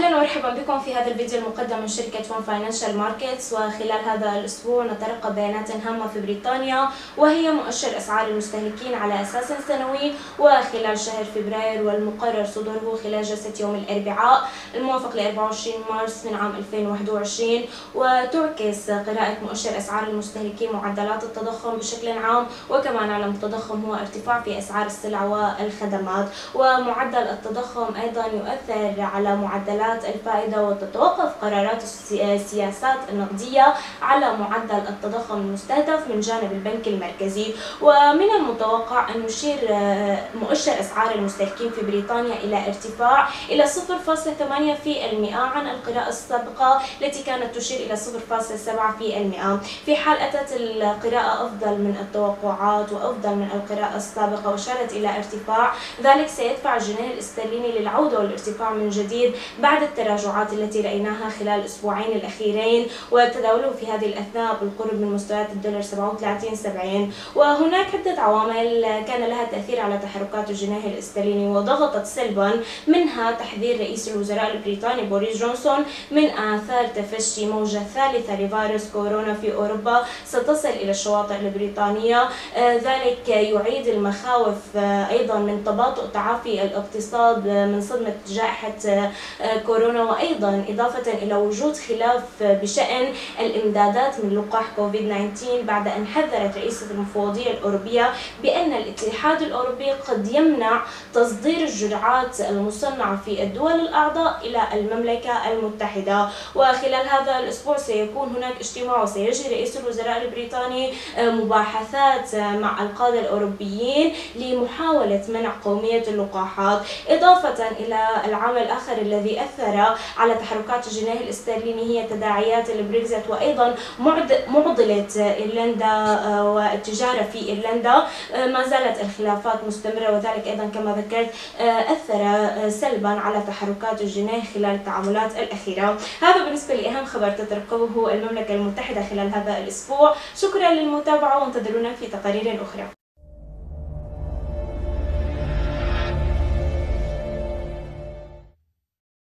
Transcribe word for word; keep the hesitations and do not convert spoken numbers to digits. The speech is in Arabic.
اهلا ومرحبا بكم في هذا الفيديو المقدم من شركة ون فاينانشال ماركتس. وخلال هذا الاسبوع نترقب بيانات هامة في بريطانيا، وهي مؤشر اسعار المستهلكين على اساس سنوي وخلال شهر فبراير، والمقرر صدوره خلال جلسة يوم الاربعاء الموافق ل أربعة وعشرين مارس من عام ألفين وواحد وعشرين. وتعكس قراءة مؤشر اسعار المستهلكين معدلات التضخم بشكل عام، وكما نعلم التضخم هو ارتفاع في اسعار السلع والخدمات، ومعدل التضخم ايضا يؤثر على معدلات الفائدة، وتتوقف قرارات السياسات النقدية على معدل التضخم المستهدف من جانب البنك المركزي. ومن المتوقع أن يشير مؤشر أسعار المستهلكين في بريطانيا إلى ارتفاع إلى صفر فاصلة ثمانية بالمئة عن القراءة السابقة التي كانت تشير إلى صفر فاصلة سبعة بالمئة. في حال أتت القراءة أفضل من التوقعات وأفضل من القراءة السابقة وشارت إلى ارتفاع، ذلك سيدفع الجنيه الاسترليني للعودة والارتفاع من جديد بعد التراجعات التي رأيناها خلال الأسبوعين الأخيرين، وتداوله في هذه الأثناء بالقرب من مستويات الدولار سبعة وثلاثين سبعين. وهناك عدة عوامل كان لها تأثير على تحركات الجنيه الاسترليني وضغطت سلبا، منها تحذير رئيس الوزراء البريطاني بوريس جونسون من آثار تفشي موجة ثالثة لفيروس كورونا في أوروبا ستصل إلى الشواطئ البريطانية. ذلك يعيد المخاوف أيضا من تباطؤ تعافي الاقتصاد من صدمة جائحة كورونا، وأيضا إضافة إلى وجود خلاف بشأن الإمدادات من لقاح كوفيد تسعة عشر، بعد أن حذرت رئيسة المفوضية الأوروبية بأن الاتحاد الأوروبي قد يمنع تصدير الجرعات المصنعة في الدول الأعضاء إلى المملكة المتحدة. وخلال هذا الأسبوع سيكون هناك اجتماع، وسيجري رئيس الوزراء البريطاني مباحثات مع القادة الأوروبيين لمحاولة منع قومية اللقاحات. إضافة إلى العامل الآخر الذي أثر على تحركات الجنيه الاسترليني هي تداعيات البريكزيت، وأيضا معضلة إيرلندا والتجارة في إيرلندا. ما زالت الخلافات مستمرة، وذلك أيضا كما ذكرت أثر سلبا على تحركات الجنيه خلال التعاملات الأخيرة. هذا بالنسبة لأهم خبر تترقبه المملكة المتحدة خلال هذا الأسبوع. شكرا للمتابعة، وانتظرونا في تقارير أخرى.